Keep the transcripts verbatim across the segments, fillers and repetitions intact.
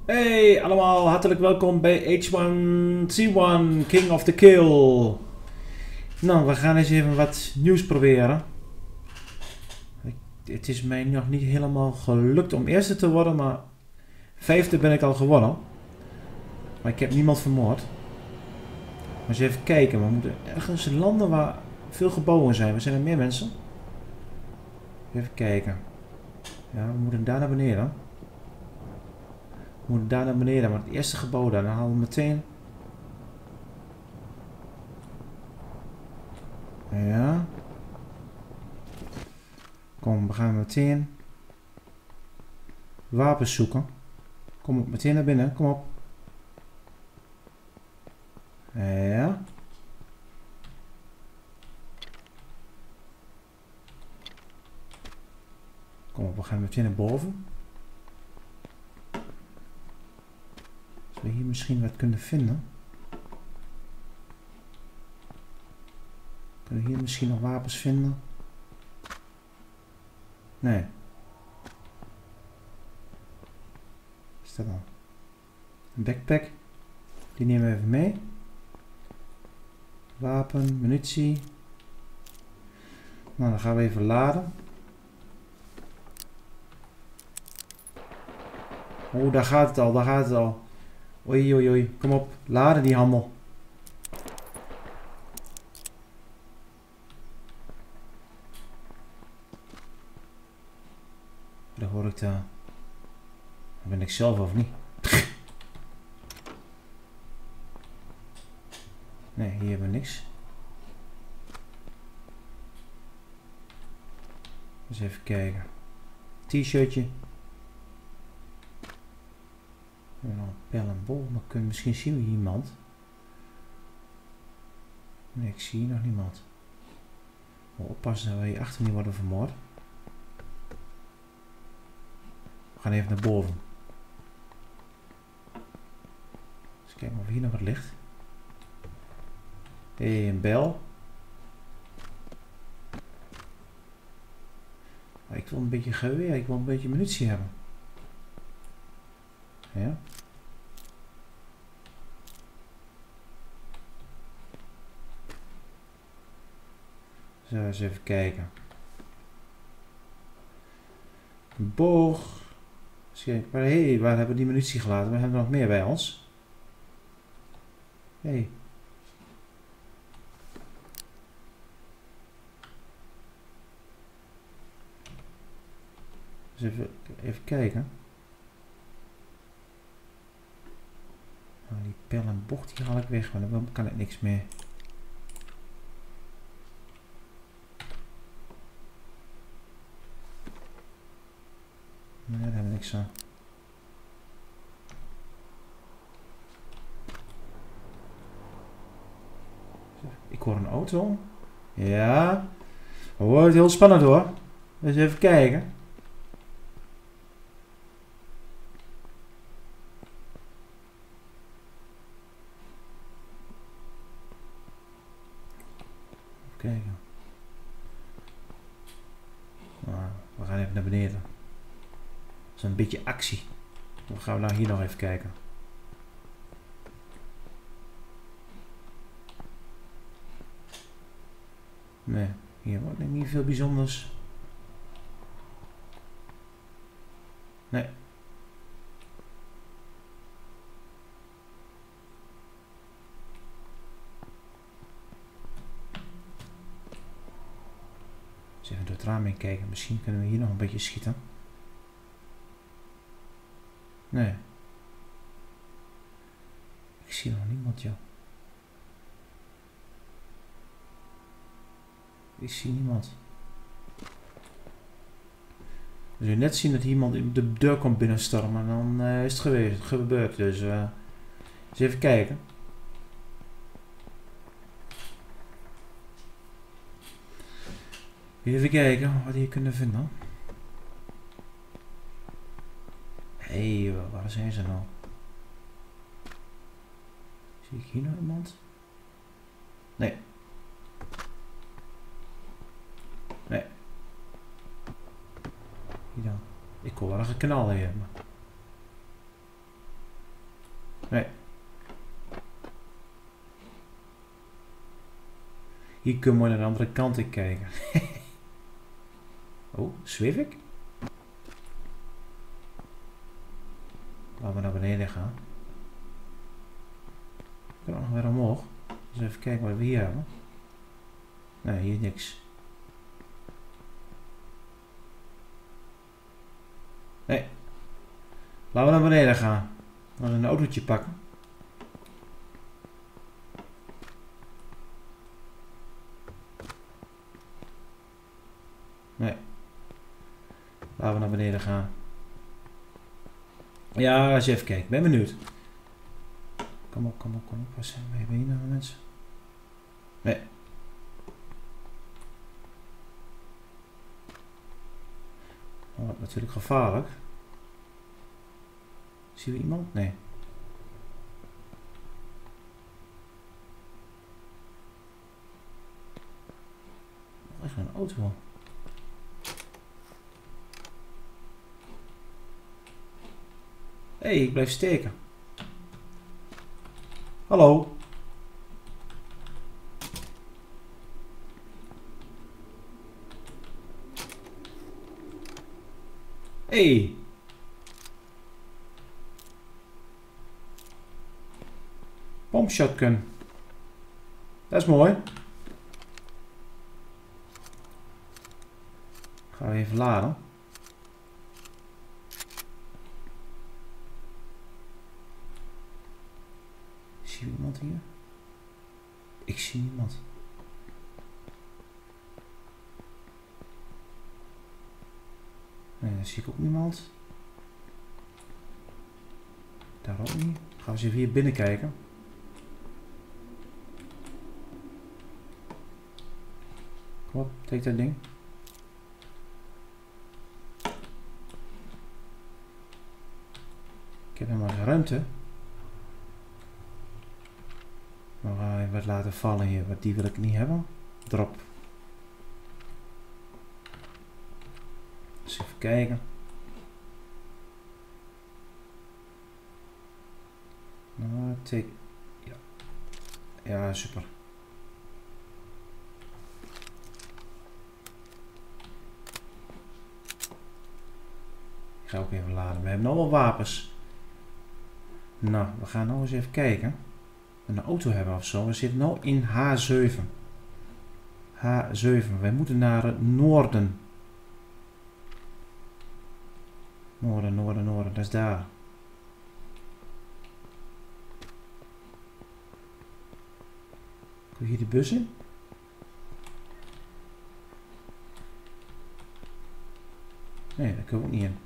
Hey allemaal, hartelijk welkom bij H one C one King of the Kill. Nou, we gaan eens even wat nieuws proberen. Het is mij nog niet helemaal gelukt om eerste te worden, maar vijfde ben ik al geworden. Maar ik heb niemand vermoord. Maar eens even kijken, we moeten ergens landen waar veel gebouwen zijn. We zijn er meer mensen. Even kijken. Ja, we moeten daar naar beneden. We moeten daar naar beneden, maar het eerste gebouw daar, dan halen we meteen... Ja. Kom, we gaan meteen wapens zoeken. Kom op, meteen naar binnen, kom op. Ja. Kom op, we gaan meteen naar boven. Als we hier misschien wat kunnen vinden. Kunnen we hier misschien nog wapens vinden? Nee. Wat is dat dan? Een backpack. Die nemen we even mee. Wapen, munitie. Nou, dan gaan we even laden. Oh, daar gaat het al, daar gaat het al. Oei, oei, oei. Kom op, laden die handel. Daar hoor ik daar. Dan ben ik zelf of niet? Nee, hier hebben we niks. Eens even kijken. T-shirtje. We hebben nog een pijl en bol, maar kunnen, misschien zien we hier iemand. Nee, ik zie hier nog niemand. Moet oppassen dat we hier achter niet worden vermoord. We gaan even naar boven. Eens kijken of hier nog wat ligt. Hé, hey, een bel. Maar ik wil een beetje geweer, ik wil een beetje munitie hebben. Ja. Zo, eens even kijken. Een boog. Maar hé, hey, waar hebben we die munitie gelaten? We hebben er nog meer bij ons. Hé. Hey. Dus even, even kijken. Oh, die pijl en bocht die haal ik weg, want dan kan ik niks meer. Nee, daar hebben we niks aan. Ik hoor een auto. Ja. Oh, het wordt heel spannend hoor. Dus even kijken. Even kijken. Nou, we gaan even naar beneden. Dat is een beetje actie. Dan gaan we nou hier nog even kijken. Nee, hier wordt niet veel bijzonders. Nee. Eens even door het raam heen kijken. Misschien kunnen we hier nog een beetje schieten. Nee. Ik zie nog niemand, joh. Ik zie niemand. We zullen net zien dat iemand de deur komt binnenstormen en dan uh, is het geweest, het gebeurd. Dus uh, eens even kijken. Even kijken wat we hier kunnen vinden. Hé, hey, waar zijn ze nou? Zie ik hier nog iemand? Nee. Nee. Hier dan. Ik hoor wel een knal hier. Maar... Nee. Hier kunnen we naar de andere kant in kijken. Oh, zweef ik? Laten we naar beneden gaan. Ik kan ook nog weer omhoog. Dus even kijken wat we hier hebben. Nee, hier niks. Nee. Laten we naar beneden gaan. Dan een autootje pakken. Nee. Laten we naar beneden gaan. Ja, als je even kijkt. Ben benieuwd. Kom op, kom op, kom op. Waar zijn we? Hebben we hier nou mensen? Nee. Oh, natuurlijk gevaarlijk. Zien we iemand? Nee. Oh, is er een auto? Hé, hey, ik blijf steken. Hallo. Hey. Pomp shotgun. Dat is mooi. Gaan we even laden. Zie je iemand hier? Ik zie niemand. Nee, daar zie ik ook niemand. Daar ook niet. Gaan we eens even hier binnen kijken. Kom op, take dat ding. Ik heb helemaal geen ruimte. Maar hij wordt laten vallen hier. Wat die wil ik niet hebben. Drop. Dus even kijken. Nou, take. Ja. Ja, super. Ik ga ook even laden. We hebben nog wel wapens. Nou, we gaan nou eens even kijken. Een auto hebben of zo. We zitten nu in H zeven. H zeven. Wij moeten naar het noorden. Noorden, noorden, noorden. Dat is daar. Kun je hier de bus in? Nee, daar kunnen we ook niet in.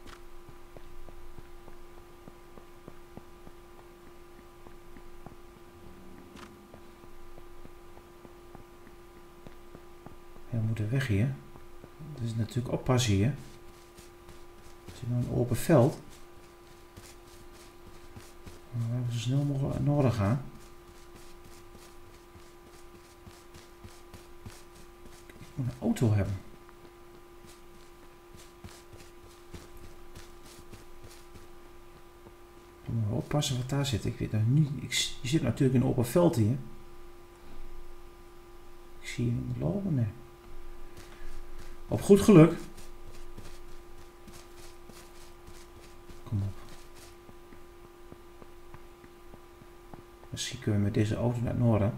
We moeten weg hier. Dat is natuurlijk oppassen hier. Het is nou een open veld. We moeten zo snel mogelijk naar noorden gaan. Ik moet een auto hebben. Dan moeten we oppassen wat daar zit. Ik weet nou niet. Ik, je zit natuurlijk in een open veld hier. Ik zie je niet lopen. Nee. Op goed geluk. Kom op. Misschien kunnen we met deze auto naar het noorden.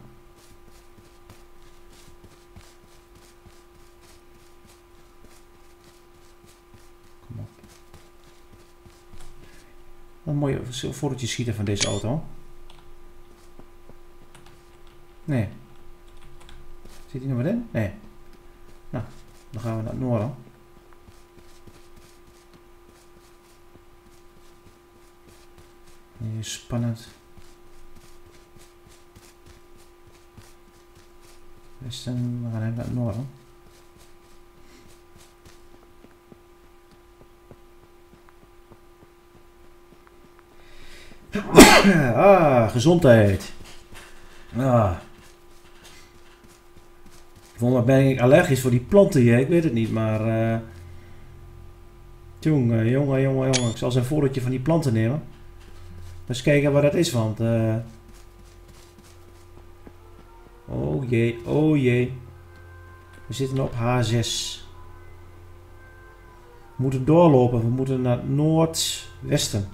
Kom op. Een mooie fotootje schieten van deze auto. Nee. Zit hier nog wat in? Nee. Nou. Dan gaan we naar het noorden. Hier is spannend. Westen, we gaan even naar het noorden. Ah, gezondheid. Ah. Volgens mij ben ik allergisch voor die planten hier, ik weet het niet, maar... Uh, jongen, jongen, jongen, jongen. Ik zal eens een fotootje van die planten nemen. eens kijken wat dat is, want... Uh... Oh jee, oh jee. We zitten op H zes. We moeten doorlopen, we moeten naar het noordwesten.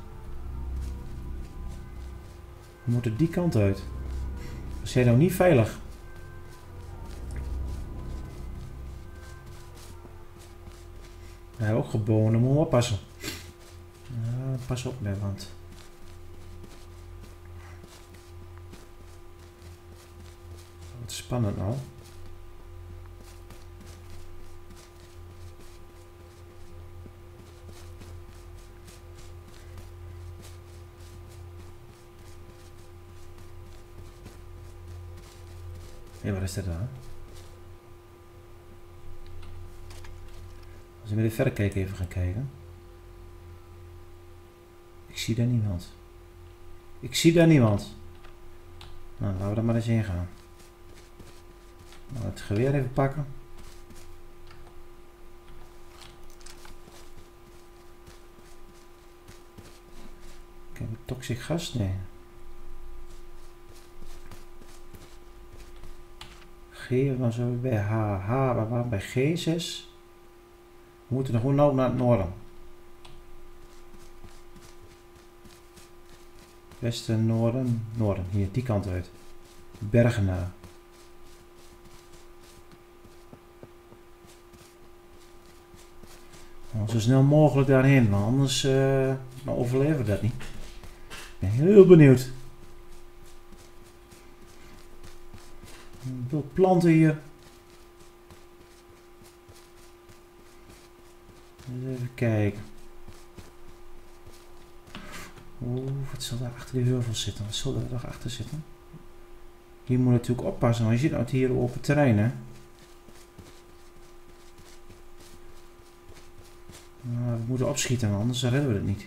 We moeten die kant uit. We zijn nou niet veilig. We hebben ook gebogen, dan moeten we oppassen. Ja, pas op met, want... Wat spannend nou. Hé, wat is dat dan? Als we met de verrekijker even gaan kijken. Ik zie daar niemand. Ik zie daar niemand. Nou, laten we er maar eens heen gaan. Nou, het geweer even pakken. Kijk, toxic gas? Nee. G, dan zijn we bij H. H, we waren bij G zes. We moeten nog gewoon nou naar het noorden. Westen, noorden, noorden. Hier, die kant uit. Bergen naar. Zo snel mogelijk daarheen, want anders uh, nou overleven we dat niet. Ik ben heel benieuwd. Veel planten hier. Eens even kijken. Oeh, wat zal daar achter die heuvels zitten? Wat zal daar achter zitten? Hier moet je natuurlijk oppassen, want je zit nou hier op het terrein, hè? Nou, we moeten opschieten, anders redden we het niet.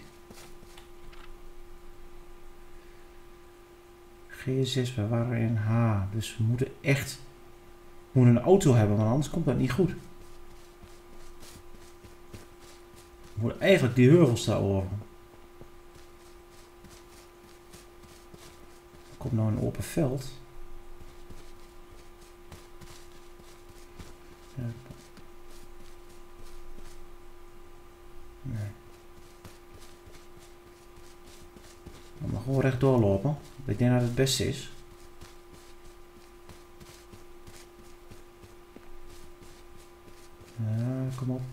G zes, we waren in H, dus we moeten echt we moeten een auto hebben, want anders komt dat niet goed. We moeten eigenlijk die heuvels daarover. Er komt nou een open veld. Ja. Nee. We gaan gewoon rechtdoor lopen. Ik denk dat het het beste is. Ja, kom op.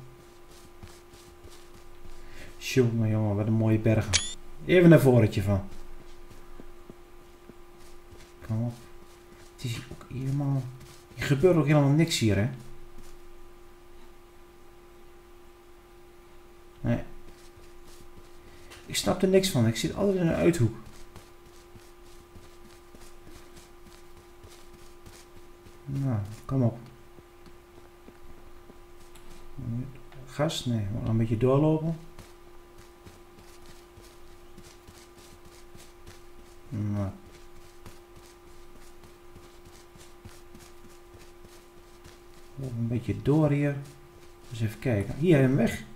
Jongen, jongen, wat een mooie bergen. Even naar vorentje van. Kom op. Het is ook helemaal... Er gebeurt ook helemaal niks hier, hè. Nee. Ik snap er niks van. Ik zit altijd in een uithoek. Nou, kom op. Gas? Nee, we gaan een beetje doorlopen. Nou. Loop een beetje door hier. Dus even kijken. Hier hebben we hem weg.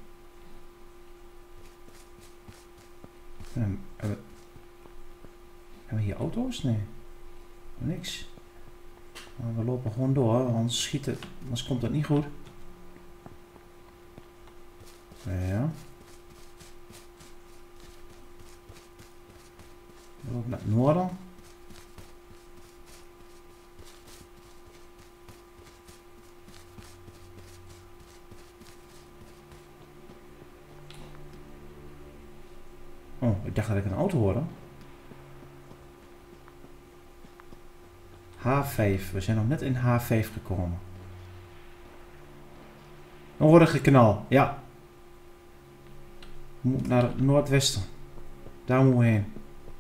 Hebben we, hebben we hier auto's? Nee. Niks. Maar we lopen gewoon door, anders schieten, anders komt het niet goed. Ja. We lopen naar het noorden. Oh, ik dacht dat ik een auto hoorde. H vijf, we zijn nog net in H vijf gekomen. Een horige knal, ja. We moeten naar het noordwesten. Daar moeten we heen.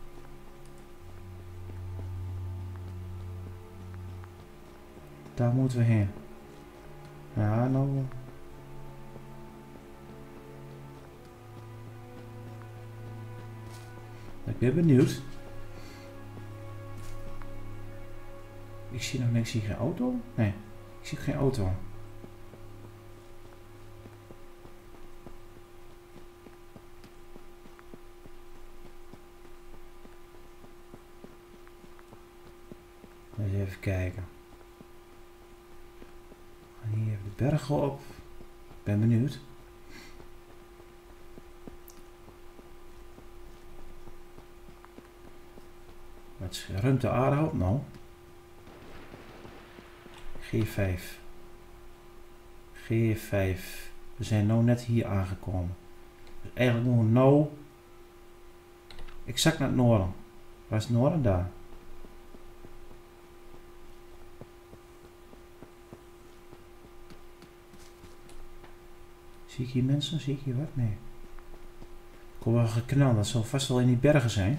Daar moeten we heen. Ja, nou... Ik ben benieuwd. Ik zie nog niks. Ik zie geen auto. Nee, ik zie geen auto. Eens even kijken. Hier even de bergen op. Ben benieuwd. Wat ruimt de aarde op nou? G vijf. G vijf. We zijn nou net hier aangekomen. Dus eigenlijk moeten we nou exact naar het noorden. Waar is het noorden? Daar. Zie ik hier mensen? Zie ik hier wat? Nee. Ik hoor wel geknal. Dat zal vast wel in die bergen zijn.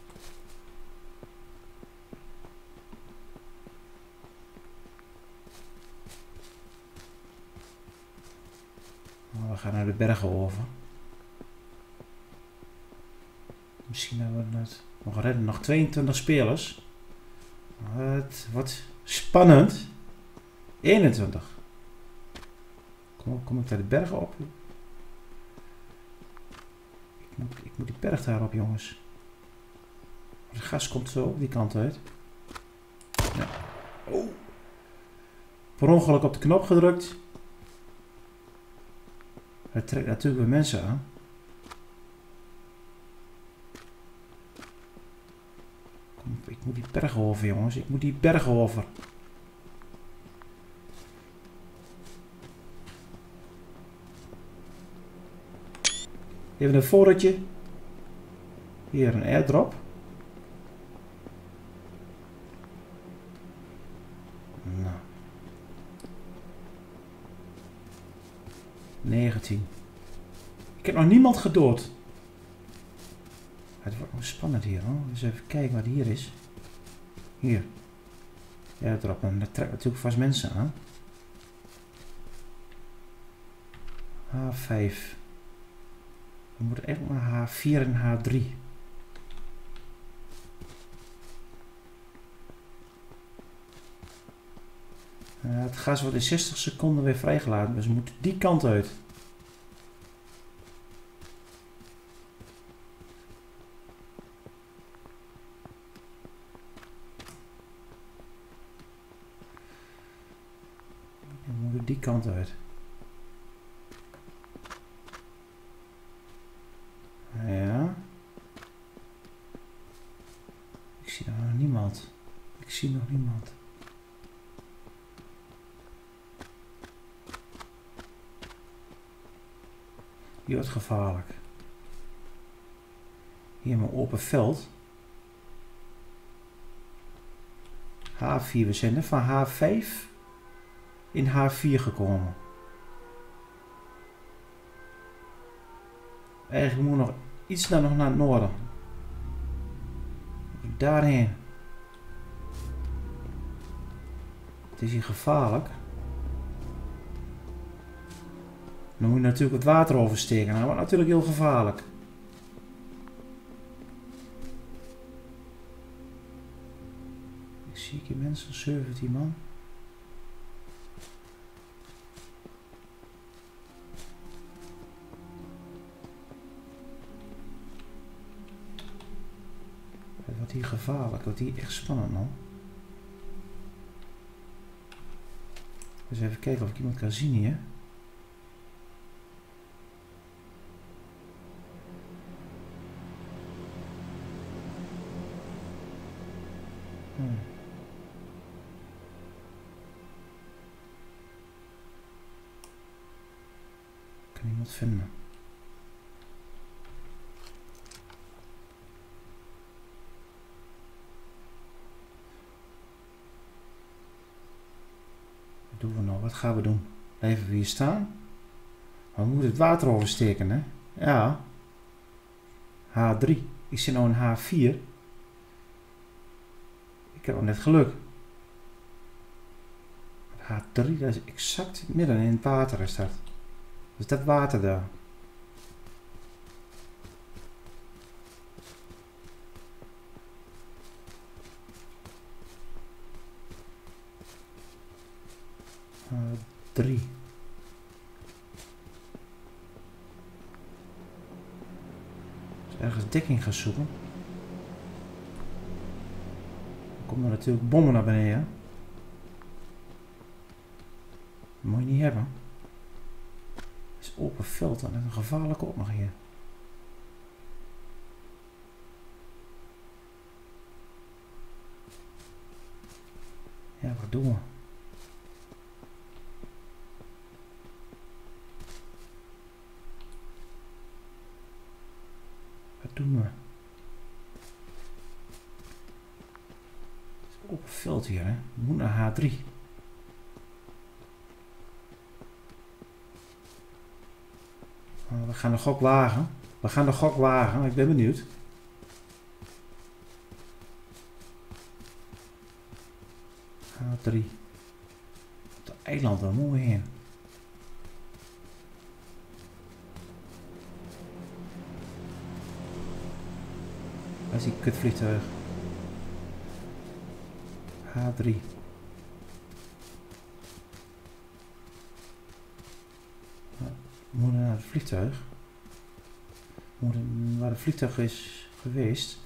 Oh, we gaan naar de bergen over. Misschien hebben we het nog redden. Nog tweeëntwintig spelers. Wat, wat spannend. eenentwintig. Kom, kom ik daar de bergen op? Ik moet, ik moet die berg daarop, jongens. Het gas komt zo die kant uit. Ja. Oh. Per ongeluk op de knop gedrukt. Het trekt natuurlijk weer mensen aan. Kom, ik moet die bergen over, jongens. Ik moet die bergen over. Even een voorraadje. Hier een airdrop. Nou. negentien. Ik heb nog niemand gedood. Het wordt nog spannend hier hoor. Dus even kijken wat hier is. Hier. Airdrop. En dat trekt natuurlijk vast mensen aan. H vijf. We moeten echt naar H vier en H drie. Uh, het gas wordt in zestig seconden weer vrijgelaten, dus we moeten die kant uit. We moeten die kant uit. Ja. Ik zie nog niemand. Ik zie nog niemand. Hier wordt gevaarlijk. Hier mijn open veld. H vier. We zijn net van H vijf in H vier gekomen. Eigenlijk moet nog iets naar, nog naar het noorden. Daarheen. Het is hier gevaarlijk. Dan moet je natuurlijk het water oversteken. Dat wordt natuurlijk heel gevaarlijk. Ik zie hier mensen, zeventien man. Het wordt hier gevaarlijk. Het wordt hier echt spannend man. Dus even kijken of ik iemand kan zien hier. Hmm. Ik kan iemand vinden. Wat doen we nou? Wat gaan we doen? Blijven we hier staan? We moeten het water oversteken, hè? Ja. H drie. Ik zit nou in H vier. Ik heb al net geluk. H drie, dat is exact midden in het water is dat. Dus dat water daar. H drie. Dus ergens dekking gaan zoeken. Komen er natuurlijk bommen naar beneden. Dat moet je niet hebben. Het is open veld en dat is een gevaarlijke ook nog hier. Ja, wat doen we? Wat doen we? Het is open veld hier, hè? We moeten naar H drie. We gaan de gok wagen. We gaan de gok wagen. Ik ben benieuwd. H drie. Op het eiland, daar moeten we heen. Waar is die kutvliegtuig? H drie. We moeten naar het vliegtuig. We moeten waar het vliegtuig is geweest.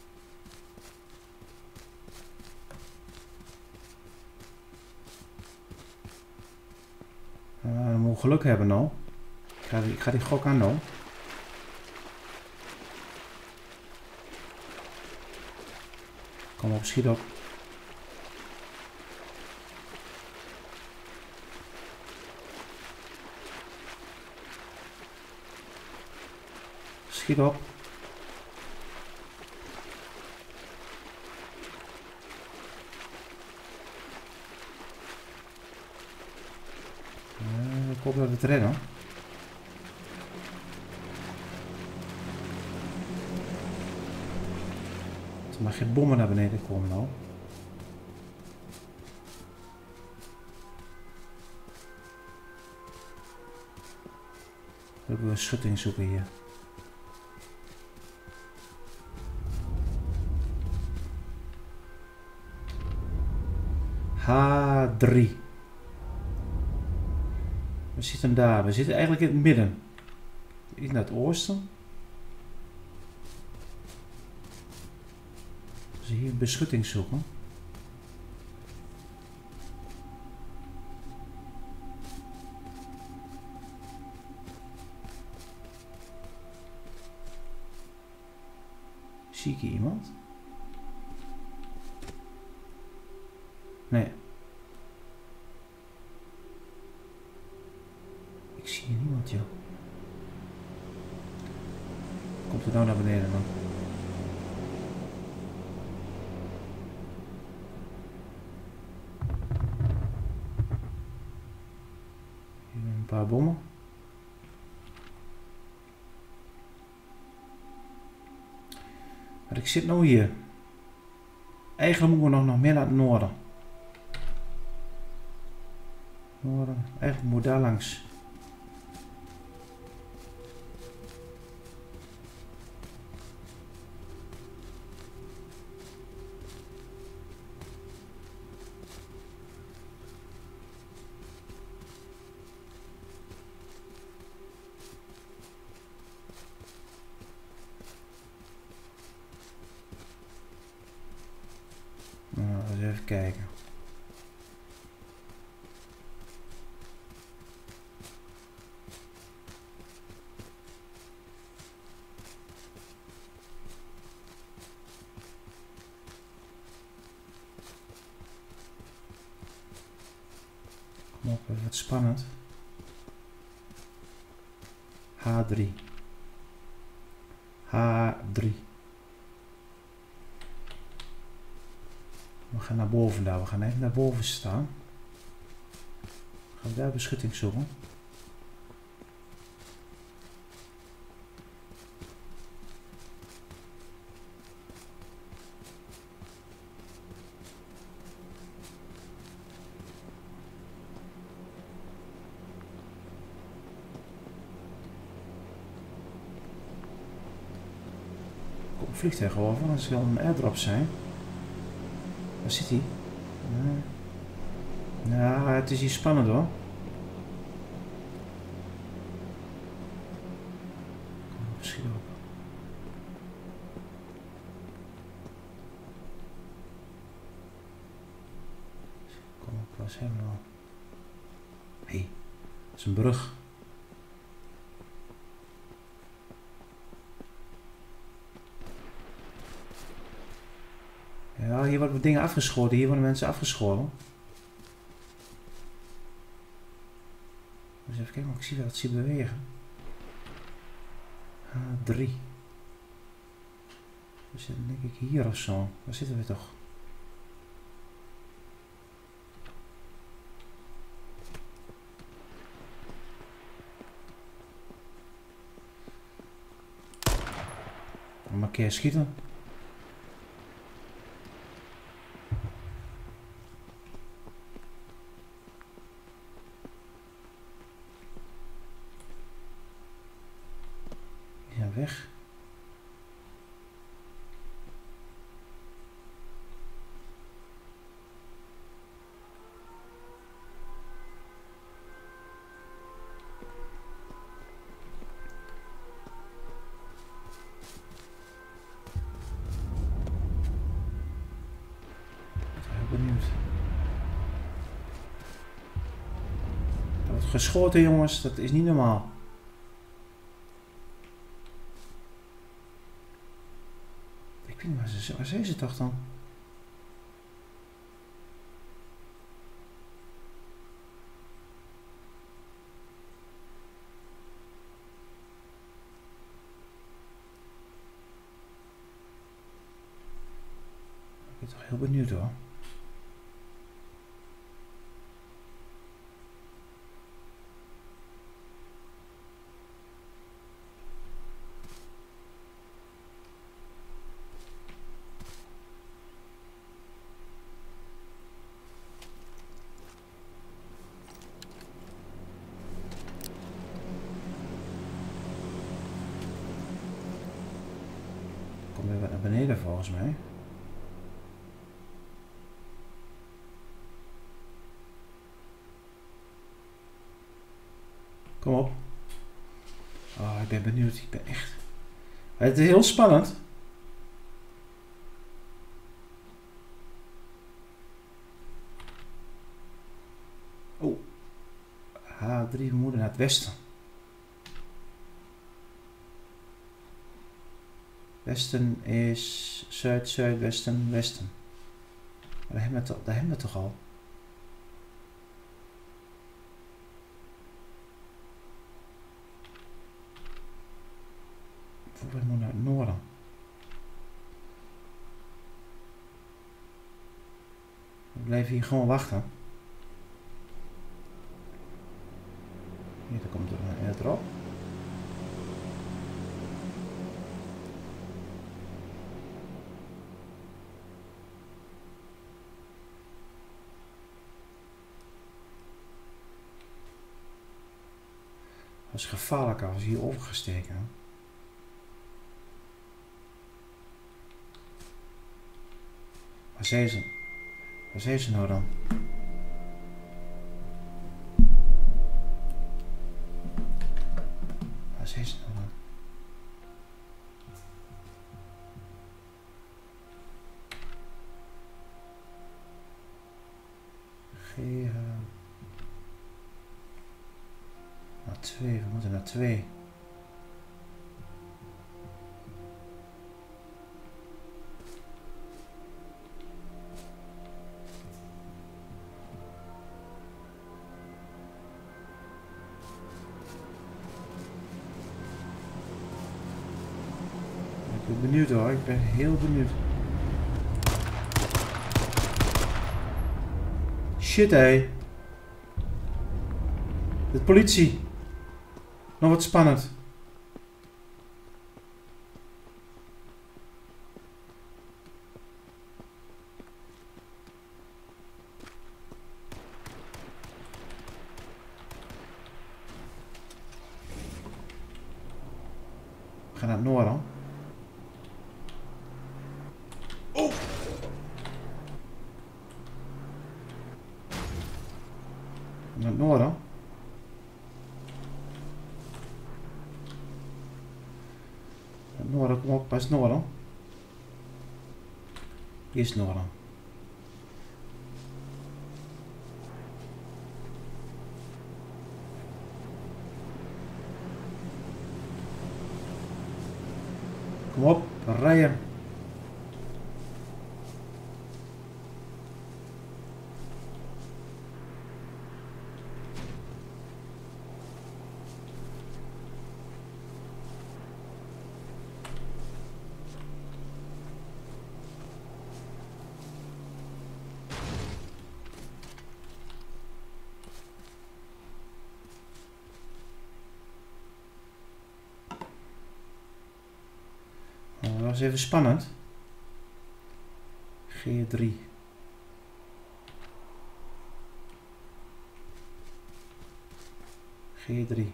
Uh, dan moeten we geluk hebben nou. Ik ga die, ik ga die gok aan nou. Kom op, schiet op. Schiet op. Uh, ik hoop dat we het redden. Er mag geen bommen naar beneden komen nou. We hebben een schutting zoeken hier. H drie. We zitten daar. We zitten eigenlijk in het midden. Iets naar het oosten. Dus hier beschutting zoeken. Zie ik hier iemand? Nee. Ik zie hier niemand, joh. Komt er nou naar beneden dan? Hier een paar bommen. Maar ik zit nou hier. Eigenlijk moeten we nog, nog meer naar het noorden. Noorden. Eigenlijk moet daar langs. Nou, eens even kijken. Kom op, wat spannend. H drie. H drie. We gaan naar boven daar. We gaan even naar boven staan. Gaan we daar beschutting zoeken. Kom vliegtuig over, dat zal een airdrop zijn. Waar zit hij? Nee. Nou, het is hier spannend hoor. Kom op, schiet op. is helemaal... Hé, hey, dat is een brug. Ja, hier worden dingen afgeschoten. Hier worden mensen afgeschoten. Dus even kijken of ik zie dat het zie bewegen. H drie. We zitten denk ik hier of zo. Waar zitten we toch? Een keer schieten. Ja, weg. Geschoten jongens, dat is niet normaal. Ik weet niet waar ze, waar zijn ze toch dan? Ik ben toch heel benieuwd hoor. Kom weer wat naar beneden volgens mij. Kom op. Oh, ik ben benieuwd. Ik ben echt... Het is heel spannend. Oh. H drie, we moeten naar het westen. Westen is zuid, zuidwesten, westen. Maar daar hebben we het, daar hebben we het toch al? We moeten naar het noorden. We blijven hier gewoon wachten. Hier komt er een airdrop. Dat is gevaarlijk als hier overgesteken. Waar zijn ze? Waar zijn ze nou dan? Waar zijn ze nou dan? G H. Naar twee, we moeten naar twee. Ik ben benieuwd hoor, ik ben heel benieuwd. Shit hé. De politie. Nog wat spannend. We gaan naar het noorden. Oh! Naar het noorden. Het noorden, kom op, waar is het noorden? Hier is het noorden. was even spannend. G drie. G drie.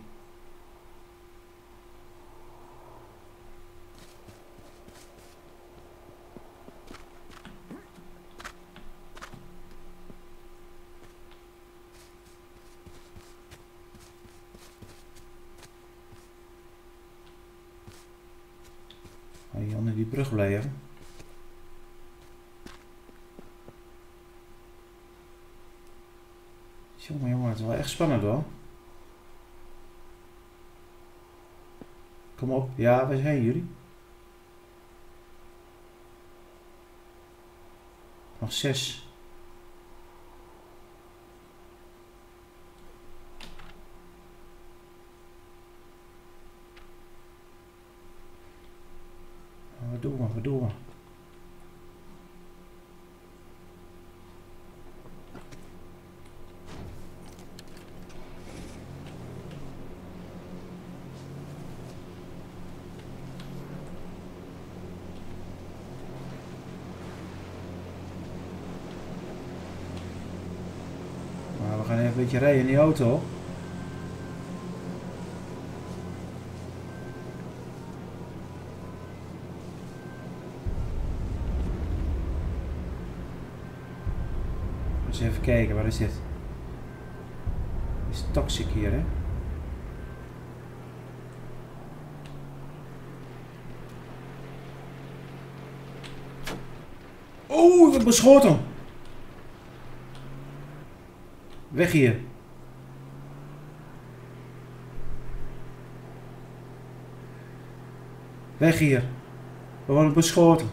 Hier onder die brug blijven. Jongen, jongen, het is wel echt spannend hoor. Kom op, ja, waar zijn jullie? Nog zes. Wat doen we, wat doen we? Maar we gaan even een beetje rijden in die auto. Eens even kijken, waar is dit? Dit is toxic hier, hè? Oeh, ik word beschoten! Weg hier! Weg hier! We worden beschoten!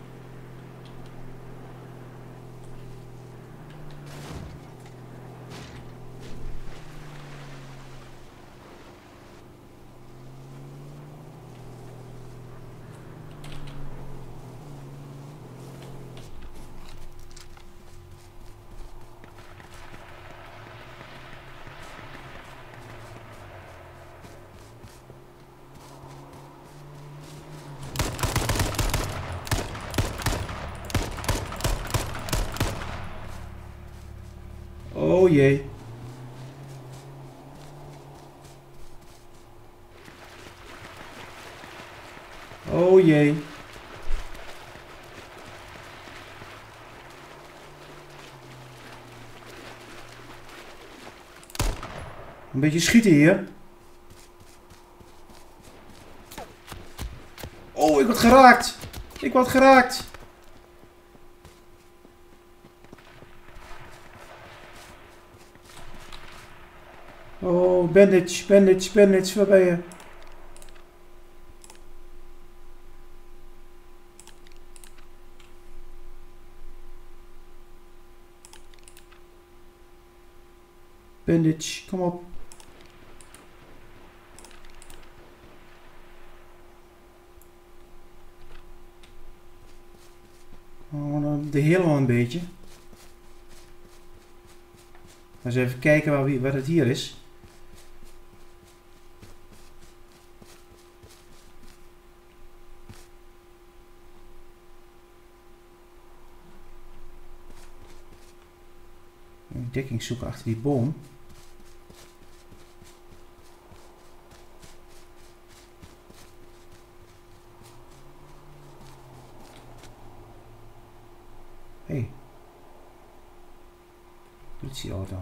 Oh jee. Oh jee. Een beetje schieten hier. Oh, ik word geraakt. Ik word geraakt. Oh, bandage, bandage, bandage, waar ben je? Bandage, kom op. Oh, dan de hele wel een beetje. Eens even kijken waar, wie, waar het hier is. Dekking zoeken achter die boom. Hé. Hey. Politieauto.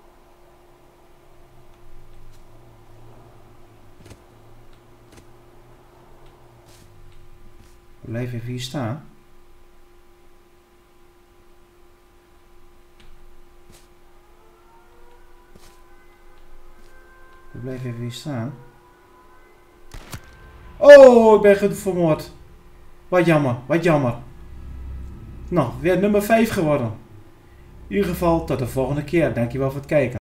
We blijven even hier staan. We blijven even hier staan. Oh, ik ben vermoord. Wat jammer, wat jammer. Nou, weer nummer vijf geworden. In ieder geval, tot de volgende keer. Dankjewel voor het kijken.